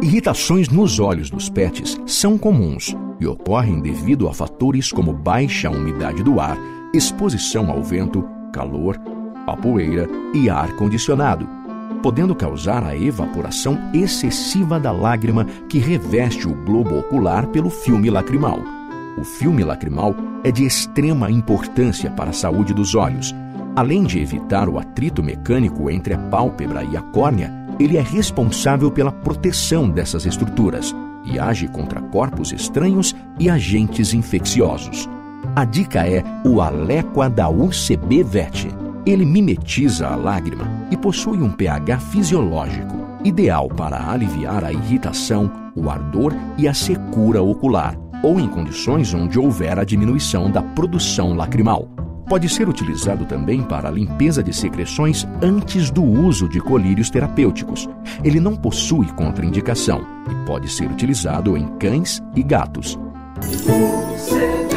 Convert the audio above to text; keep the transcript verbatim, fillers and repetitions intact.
Irritações nos olhos dos pets são comuns e ocorrem devido a fatores como baixa umidade do ar, exposição ao vento, calor, a poeira e ar condicionado, podendo causar a evaporação excessiva da lágrima que reveste o globo ocular pelo filme lacrimal. O filme lacrimal é de extrema importância para a saúde dos olhos. Além de evitar o atrito mecânico entre a pálpebra e a córnea, ele é responsável pela proteção dessas estruturas e age contra corpos estranhos e agentes infecciosos. A dica é o Alequa da U C B Vet. Ele mimetiza a lágrima e possui um pH fisiológico, ideal para aliviar a irritação, o ardor e a secura ocular, ou em condições onde houver a diminuição da produção lacrimal. Pode ser utilizado também para a limpeza de secreções antes do uso de colírios terapêuticos. Ele não possui contraindicação e pode ser utilizado em cães e gatos.